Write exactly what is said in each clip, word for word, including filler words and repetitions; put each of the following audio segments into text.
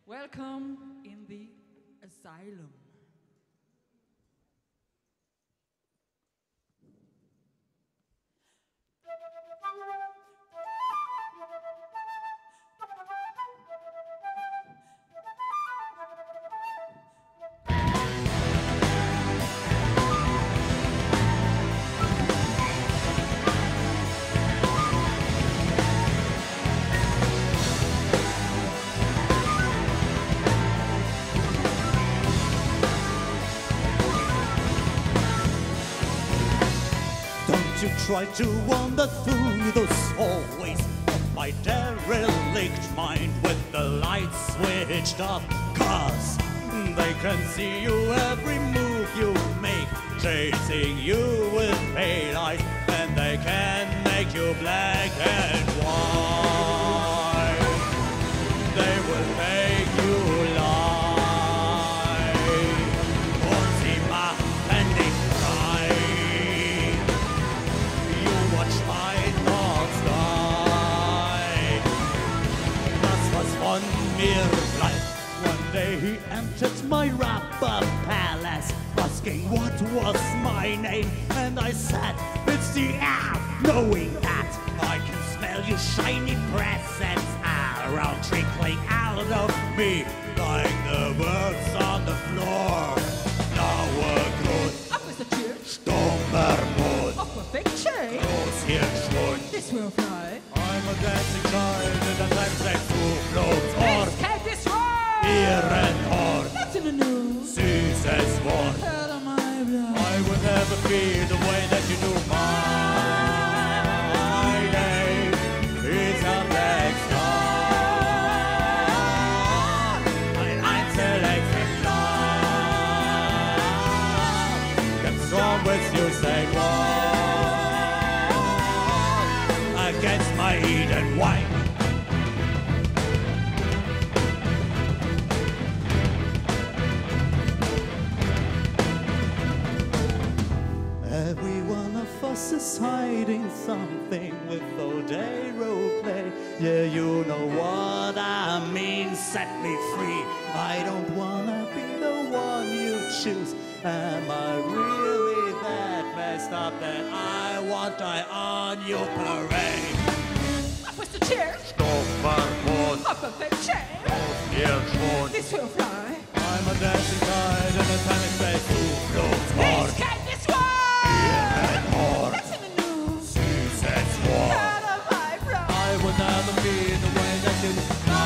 Welcome in the Asylum. You try to wander through those hallways of my derelict mind with the lights switched off, cause they can see you every move you make, chasing you with pale eyes, and they can make you black and white. They will make you lie, Orsima and they cry. Watch my thoughts die. Das was von mir bleibt. One day he entered my rapper palace, asking what was my name, and I said, it's the air, knowing that I can smell your shiny presence around, trickling out of me like the birds on the floor. Now we're good. Up is the tür. Stommermund. Auf Perfection. Hirnschwund. This will fly. I'm a dancing child in the time sex Zufluchtsort. This can't destroy. Ehrenort. That's in the news. Süßes Wort. Out of my blood. I will never be the way that you do. My name is a black star. Ein Einzelexemplar. Get strong with you, say what? Against my Eden white. Every one of us is hiding something with Borderij play. Yeah, you know what I mean, set me free. I don't wanna be the one you choose. Am I really that messed up that I want die on your parade? Up is the tür. Stommermund. Auf Perfection. Hirnschwund. This will fly. I'm a dancing guide in a time and space Zufluchtsort. This can't destroy. Ehrenort. That's in the news. Süßes Wort. Out of my blood. I will never be the way that you.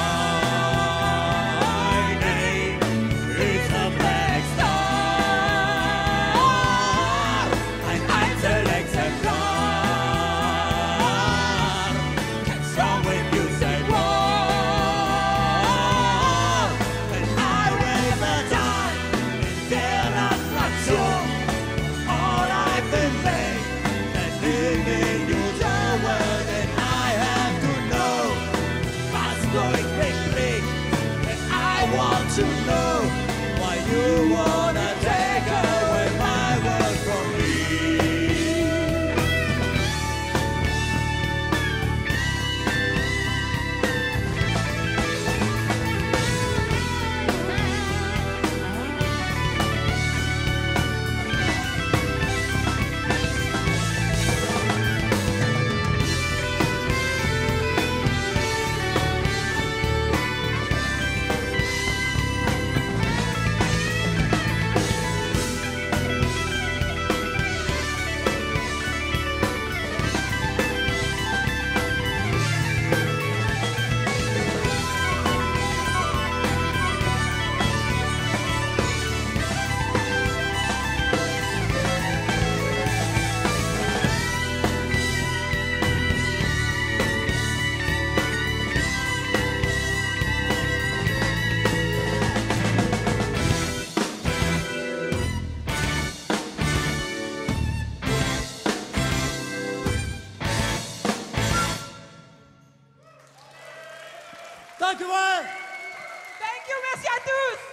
My name is a black star. Ein Einzelexemplar. What's wrong with you, say what? And I will never die in der Attraktion. All I've been made and living you the world, and I have to know what's going big, and I want to know why you wanna take away my world from me. Dank u wel! Thank you, merci à tous.